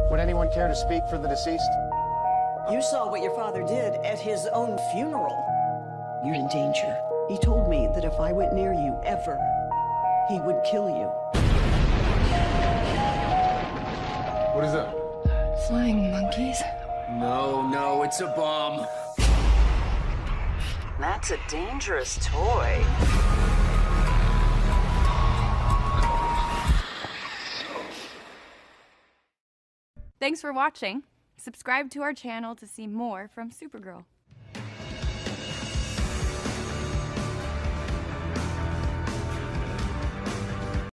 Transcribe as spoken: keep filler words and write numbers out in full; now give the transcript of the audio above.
Would anyone care to speak for the deceased? You saw what your father did at his own funeral. You're in danger. He told me that if I went near you ever, he would kill you. What is that? Flying monkeys? No, no, it's a bomb. That's a dangerous toy. Thanks for watching. Subscribe to our channel to see more from Supergirl.